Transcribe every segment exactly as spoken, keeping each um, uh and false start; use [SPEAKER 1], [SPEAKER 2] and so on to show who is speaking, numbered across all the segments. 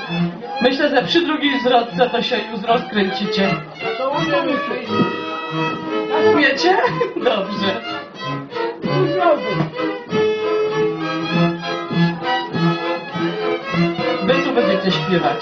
[SPEAKER 1] Myślę, że przy drugiej zwrotce to się już rozkręcicie.
[SPEAKER 2] To umiemy przyjść.
[SPEAKER 1] Umiecie? Dobrze. Wy tu będziecie śpiewać.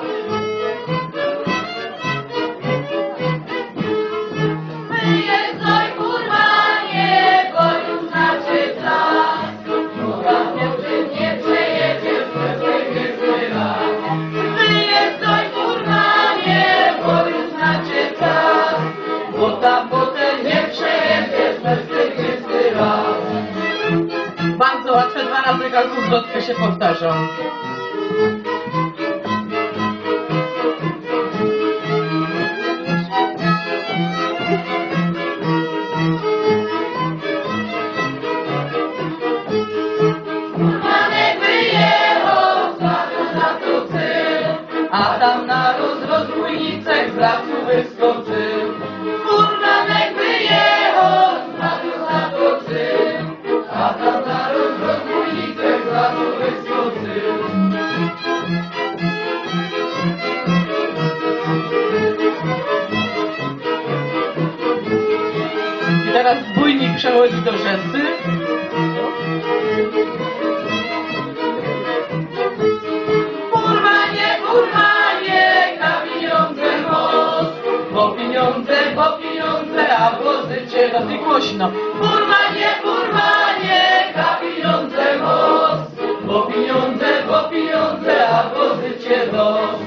[SPEAKER 3] Wyjeżdżaj, kurwa, nie, bo już znaczy czas. Kurwa, nie przejedziesz przez piękny raz. Wyjeżdżaj, kurwa, nie, bo już znaczy czas. Bo tam potem nie przejedziesz przez piękny raz.
[SPEAKER 1] Bardzo łatwe, dwa razy każdą zwrotkę się powtarzą.
[SPEAKER 3] Kurwanek wyjechał, spadł na to cel, a tam naród z rozbójnicek z lasu wyskoczył. Kurwanek wyjechał, spadł na to cel, a tam naród z rozbójnicek z lasu wyskoczył.
[SPEAKER 1] I teraz bójnik przechodzi do rzęsy.
[SPEAKER 3] Kurwanie, kurwanie, na pieniądze most, bo pieniądze, bo pieniądze, a wozy cię
[SPEAKER 1] No i głośno.
[SPEAKER 3] Kurwanie, kurwanie, na pieniądze most, bo pieniądze, bo pieniądze, a wozy cię dos.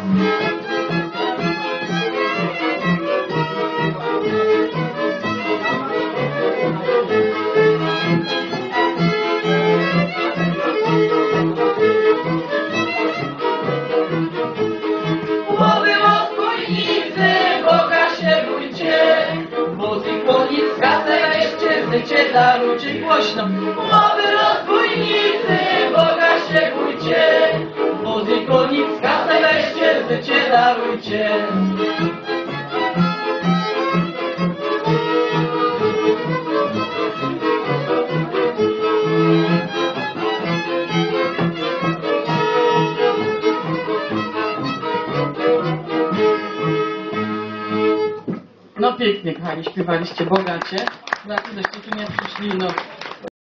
[SPEAKER 3] Głowy rozbójnicy, Boga się bójcie, muzyko nic kasę weźcie, życie darujcie.
[SPEAKER 1] Głośno.
[SPEAKER 3] Głowy rozbójnicy, Boga się bójcie, muzyko nic kasę weźcie, życie darujcie.
[SPEAKER 1] No pięknie, kochani, śpiewaliście bogacie. Znaczy, żeście tu nie przyszli, no